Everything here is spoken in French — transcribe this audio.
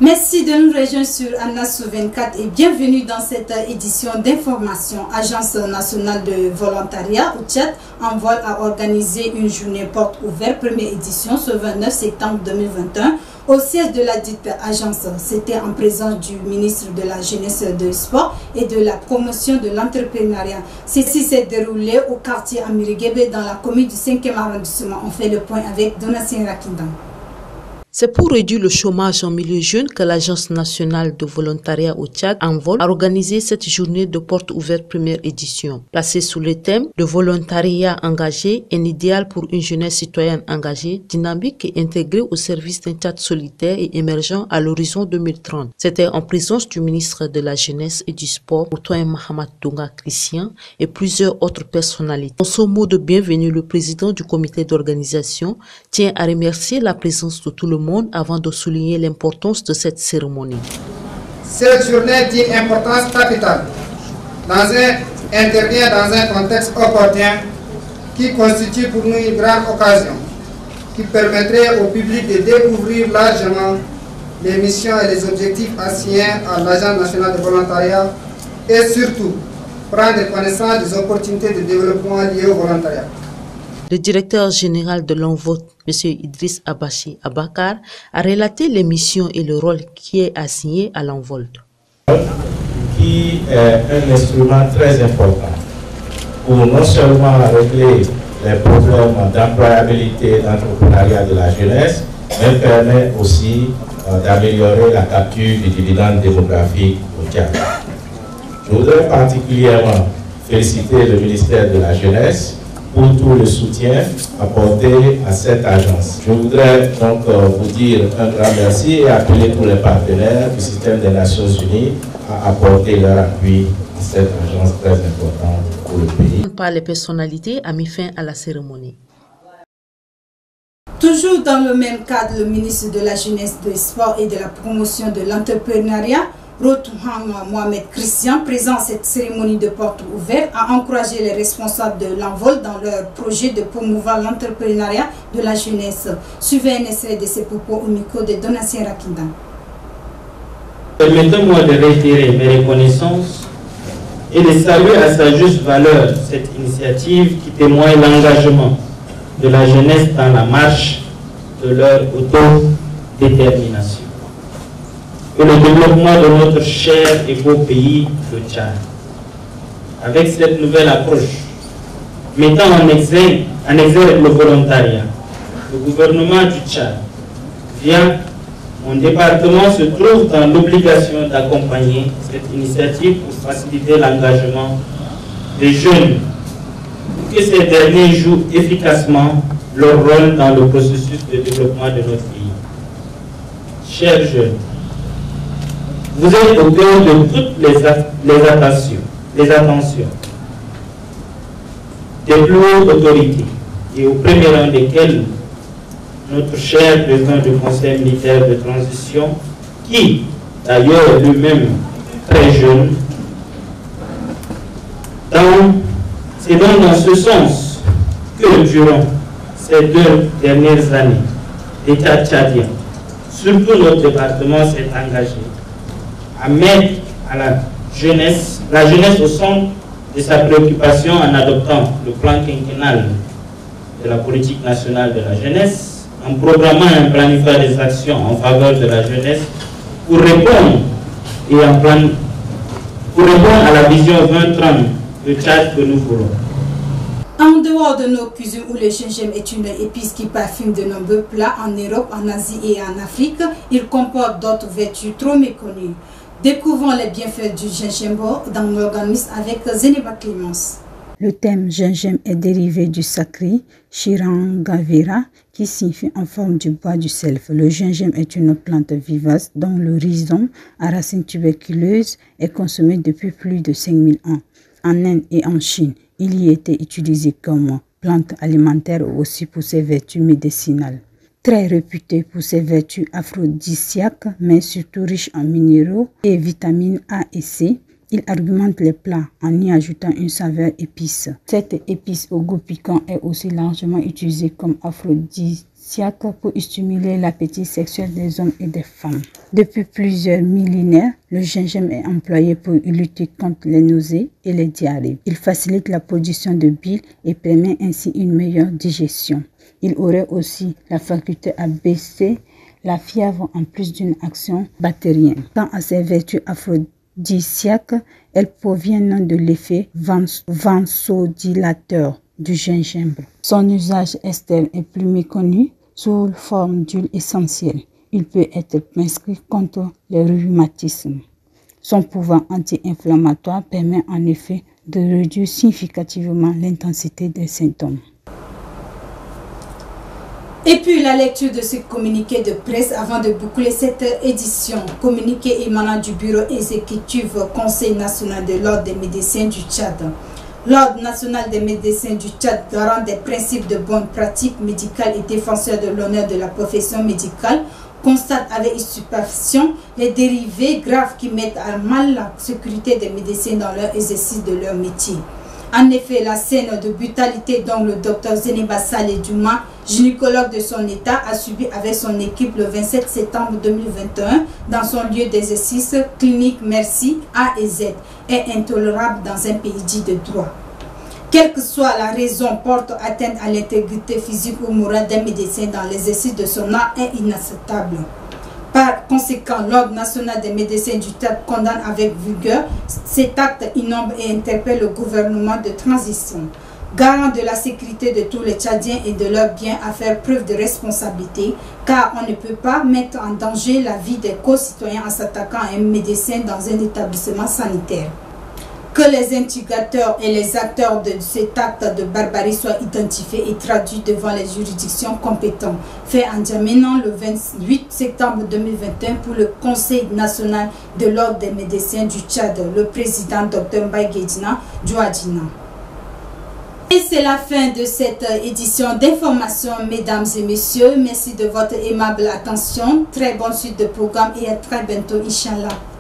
Merci de nous rejoindre sur Anas 24 et bienvenue dans cette édition d'information. Agence nationale de volontariat au Tchad envole à organiser une journée porte ouverte, première édition, ce 29 septembre 2021 au siège de la dite agence. C'était en présence du ministre de la Jeunesse et du Sport et de la promotion de l'entrepreneuriat. Ceci s'est déroulé au quartier Amiriguébé dans la commune du 5e arrondissement. On fait le point avec Donatien Rakindan. C'est pour réduire le chômage en milieu jeune que l'Agence nationale de volontariat au Tchad envole a organisé cette journée de porte ouverte première édition. Placée sous le thème de volontariat engagé, un idéal pour une jeunesse citoyenne engagée, dynamique et intégrée au service d'un Tchad solitaire et émergent à l'horizon 2030. C'était en présence du ministre de la Jeunesse et du Sport, Otoyen Mahamat Dunga Christian, et plusieurs autres personnalités. Dans son mot de bienvenue, le président du comité d'organisation tient à remercier la présence de tout le monde avant de souligner l'importance de cette cérémonie. Cette journée d'une importance capitale intervient dans un contexte opportun qui constitue pour nous une grande occasion qui permettrait au public de découvrir largement les missions et les objectifs assignés à l'Agence nationale de volontariat et surtout prendre connaissance des opportunités de développement liées au volontariat. Le directeur général de l'Envol, M. Idriss Abachi Abakar, a relaté les missions et le rôle qui est assigné à l'Envol. Qui est un instrument très important pour non seulement régler les problèmes d'employabilité, d'entrepreneuriat de la jeunesse, mais permet aussi d'améliorer la capture du dividende démographique au Tchad. Je voudrais particulièrement féliciter le ministère de la Jeunesse pour tout le soutien apporté à cette agence. Je voudrais donc vous dire un grand merci et appeler tous les partenaires du système des Nations Unies à apporter leur appui à cette agence très importante pour le pays. Par les personnalités a mis fin à la cérémonie. Toujours dans le même cadre, le ministre de la Jeunesse, du Sport et de la promotion de l'entrepreneuriat, Rotuhan Mohamed Christian, présent à cette cérémonie de porte ouverte, a encouragé les responsables de l'Envol dans leur projet de promouvoir l'entrepreneuriat de la jeunesse. Suivez un extrait de ses propos au micro de Donatien Rakindan. Permettez-moi de réitérer mes reconnaissances et de saluer à sa juste valeur cette initiative qui témoigne l'engagement de la jeunesse dans la marche de leur autodétermination et le développement de notre cher et beau pays, le Tchad. Avec cette nouvelle approche, mettant en exergue le volontariat, le gouvernement du Tchad, via mon département, se trouve dans l'obligation d'accompagner cette initiative pour faciliter l'engagement des jeunes, pour que ces derniers jouent efficacement leur rôle dans le processus de développement de notre pays. Chers jeunes, vous êtes au cœur de toutes les attentions des plus hautes autorités et au premier rang desquelles notre cher président du Conseil militaire de transition, qui d'ailleurs lui-même très jeune. C'est donc dans ce sens que durant ces 2 dernières années, l'État tchadien, surtout notre département, s'est engagé à mettre à la jeunesse au centre de sa préoccupation en adoptant le plan quinquennal de la politique nationale de la jeunesse, en programmant et en planifiant des actions en faveur de la jeunesse pour répondre à la vision 2030 de Tchad que nous voulons. En dehors de nos cuisines où le gingembre est une épice qui parfume de nombreux plats en Europe, en Asie et en Afrique, il comporte d'autres vertus trop méconnues. Découvrons les bienfaits du gingembre dans l'organisme avec Zénéba Clémence. Le thème gingembre est dérivé du sanskrit Shirangavira qui signifie en forme du bois du selve. Le gingembre est une plante vivace dont le rhizome à racines tuberculeuses est consommé depuis plus de 5000 ans. En Inde et en Chine, il y était utilisé comme plante alimentaire ou aussi pour ses vertus médicinales. Très réputé pour ses vertus aphrodisiaques, mais surtout riche en minéraux et vitamines A et C, Il argumente les plats en y ajoutant une saveur épice. Cette épice au goût piquant est aussi largement utilisée comme aphrodisiaque pour stimuler l'appétit sexuel des hommes et des femmes. Depuis plusieurs millénaires, le gingembre est employé pour lutter contre les nausées et les diarrhées. Il facilite la production de bile et permet ainsi une meilleure digestion. Il aurait aussi la faculté à baisser la fièvre en plus d'une action bactérienne. Quant à ses vertus aphrodisiaques, elles proviennent de l'effet vasodilateur du gingembre. Son usage externe est plus méconnu sous forme d'huile essentielle. Il peut être prescrit contre les rhumatismes. Son pouvoir anti-inflammatoire permet en effet de réduire significativement l'intensité des symptômes. Et puis la lecture de ce communiqué de presse avant de boucler cette édition. Communiqué émanant du bureau exécutif Conseil national de l'ordre des médecins du Tchad. L'ordre national des médecins du Tchad, garant des principes de bonne pratique médicale et défenseur de l'honneur de la profession médicale, constate avec stupéfaction les dérivés graves qui mettent à mal la sécurité des médecins dans leur exercice de leur métier. En effet, la scène de brutalité dont le docteur Zeniba Saleh Duma, gynécologue de son état, a subi avec son équipe le 27 septembre 2021 dans son lieu d'exercice clinique Merci A et Z est intolérable dans un pays dit de droit. Quelle que soit la raison, porte atteinte à l'intégrité physique ou morale d'un médecin dans l'exercice de son art est inacceptable. Par conséquent, l'Ordre national des médecins du Tchad condamne avec vigueur cet acte innoble et interpelle le gouvernement de transition, garant de la sécurité de tous les Tchadiens et de leurs biens, à faire preuve de responsabilité, car on ne peut pas mettre en danger la vie des co-citoyens en s'attaquant à un médecin dans un établissement sanitaire. Que les instigateurs et les acteurs de cet acte de barbarie soient identifiés et traduits devant les juridictions compétentes. Fait en Djamena le 28 septembre 2021 pour le Conseil national de l'ordre des médecins du Tchad, le président Dr Mbaye Guedina Djouadjina. Et c'est la fin de cette édition d'information, mesdames et messieurs. Merci de votre aimable attention. Très bonne suite de programme et à très bientôt, Inch'Allah.